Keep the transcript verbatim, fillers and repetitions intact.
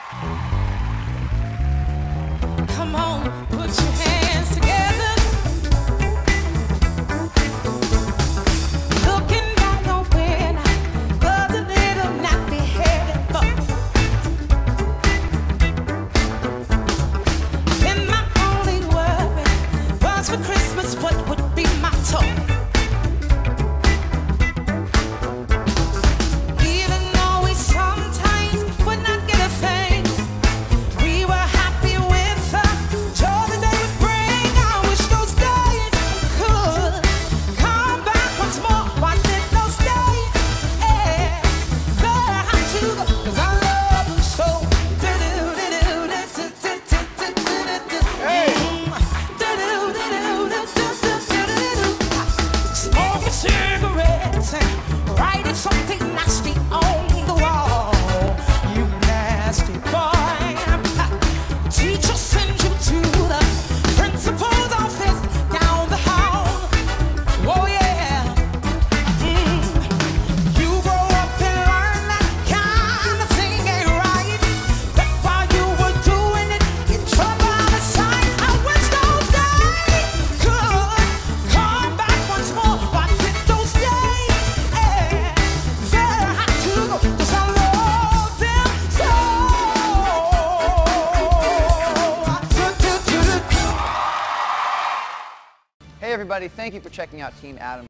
Come on, put your hands together. Looking back on when I was a little nappy-headed fuck. Then my only worry was for Christmas what would be my toy. Even though we sometimes would not get a thing, we were happy with the joy that they would bring. I wish those days could come back once more. Why did those days ever have to go? 'Cause I love them so. Smoking cigarettes and writing something nasty on the wall. You nasty boy. Teacher sends you to the principal's office down the hall. Oh yeah. Mm. You grow up and learn that kind of thing ain't right. But while you were doing it, you trouble out of sight. I wish those days could come back once more. Why did those days ever have to go? 'Cause I love them so. Hey everybody, thank you for checking out Team Adam.